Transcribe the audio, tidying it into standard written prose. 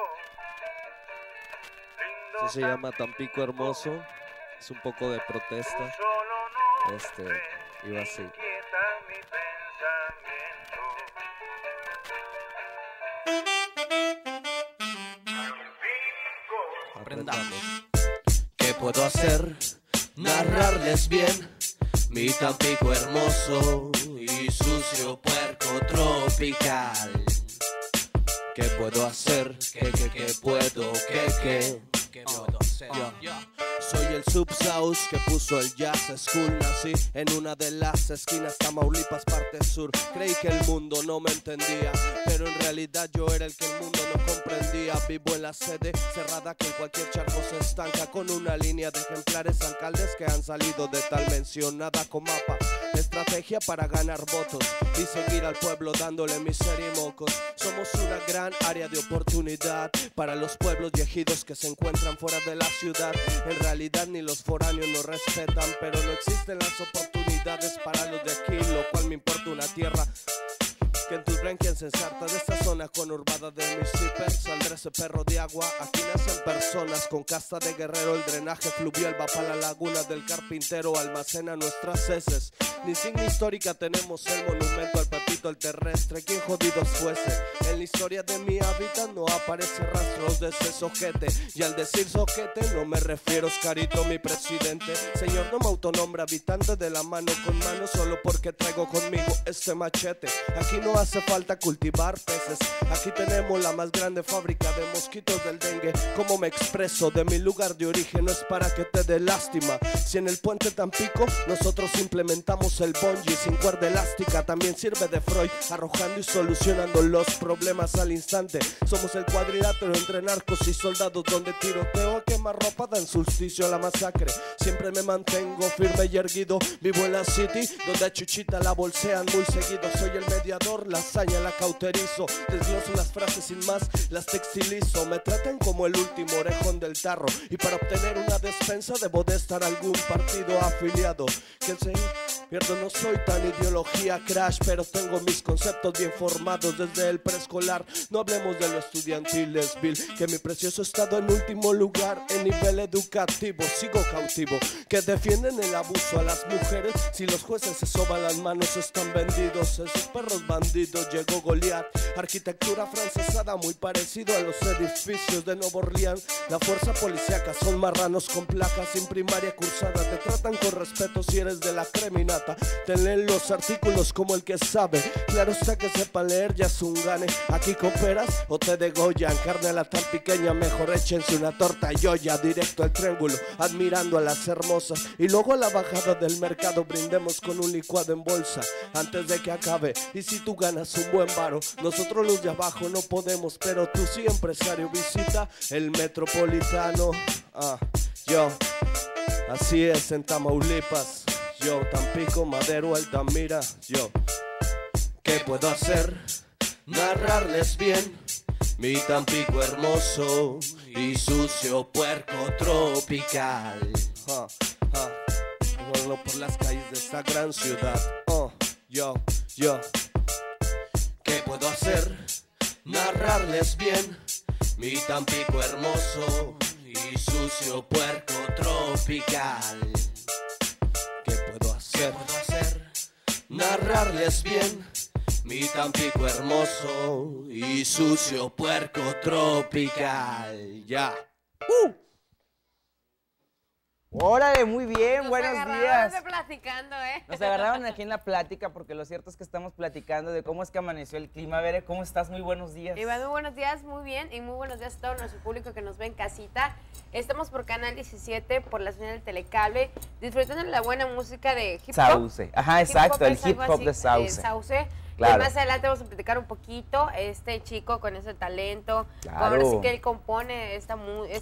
Eso se llama Tampico Hermoso. Es un poco de protesta. Iba así. Aprendamos. ¿Qué puedo hacer? Narrarles bien mi Tampico hermoso y sucio puerco tropical. ¿Qué puedo hacer? ¿Qué puedo? ¿Qué puedo hacer? Soy el Subsauce que puso el Jazz School. Nací en una de las esquinas, Tamaulipas, parte sur. Creí que el mundo no me entendía, pero en realidad yo era el que el mundo no comprendía. Vivo en la sede cerrada que en cualquier charco se estanca, con una línea de ejemplares alcaldes que han salido de tal mencionada con mapa. Estrategia para ganar votos y seguir al pueblo dándole miseria y mocos. Somos una gran área de oportunidad para los pueblos y ejidos que se encuentran fuera de la ciudad. En realidad ni los foráneos nos respetan, pero no existen las oportunidades para los de aquí, lo cual me importa una tierra que en tus branquias se ensarta. De esta zona conurbada del Mississippi saldrá ese perro de agua. Aquí nacen personas con casta de guerrero. El drenaje fluvial va para la laguna del carpintero, almacena nuestras heces. Ni insignia histórica tenemos, el monumento al Pepito el terrestre. Quien jodidos fuese, en la historia de mi hábitat no aparece rastros de ese sojete. Y al decir sojete no me refiero a Oscarito, mi presidente. Señor, no me autonombre habitante de la mano con mano solo porque traigo conmigo este machete. Aquí no hace falta cultivar peces, aquí tenemos la más grande fábrica de mosquitos del dengue. Como me expreso de mi lugar de origen no es para que te dé lástima. Si en el puente Tampico nosotros implementamos el bungee sin cuerda elástica, también sirve de Freud, arrojando y solucionando los problemas al instante. Somos el cuadrilátero entre narcos y soldados, donde tiroteo a quemarropa dan solsticio a la masacre. Siempre me mantengo firme y erguido, vivo en la city donde a Chuchita la bolsean muy seguido. Soy el mediador, la hazaña la cauterizo, desgloso las frases sin más, las textilizo. Me tratan como el último orejón del tarro, y para obtener una despensa debo de estar a algún partido afiliado. Que se pierdo, no soy tan ideología crash, pero tengo mis conceptos bien formados desde el preescolar. No hablemos de lo estudiantil, Bill, que mi precioso estado en último lugar en nivel educativo. Sigo cautivo, que defienden el abuso a las mujeres. Si los jueces se soban las manos están vendidos. Esos perros bandidos, llegó Goliat. Arquitectura francesada muy parecido a los edificios de Nueva Orleans. La fuerza policíaca son marranos con placas sin primaria cursada. Te tratan con respeto si eres de la creminata. Te leen los artículos como el que sabe. Claro está que sepa leer ya es un gane. Aquí cooperas o te degollan. Carne a la tan pequeña, mejor échense una torta y olla directo al triángulo, admirando a las hermosas. Y luego a la bajada del mercado brindemos con un licuado en bolsa antes de que acabe. Y si tú ganas un buen varo, nosotros los de abajo no podemos, pero tú sí, empresario, visita el Metropolitano. Yo, así es en Tamaulipas. Yo, Tampico, Madero, Altamira. Yo, ¿qué puedo hacer? Narrarles bien mi Tampico hermoso y sucio puerco tropical. Vuelo por las calles de esta gran ciudad. Yo, ¿qué puedo hacer? Narrarles bien mi Tampico hermoso y sucio puerco tropical. ¿Qué puedo hacer? Narrarles bien mi Tampico hermoso y sucio puerco tropical. Ya. Órale, muy bien, buenos días. Platicando, Nos agarraron aquí en la plática porque lo cierto es que estamos platicando de cómo es que amaneció el clima. Bere, ¿cómo estás? Muy buenos días. Iván, muy buenos días, muy bien, y muy buenos días a todo nuestro público que nos ve en casita. Estamos por Canal 17, por la señal del Telecable, disfrutando de la buena música de hip hop. Sauce, ajá, exacto, el hip hop de Sauce. Sauce. Claro. Y más adelante vamos a platicar un poquito, este chico con ese talento, claro. ahora sí que él compone esta música.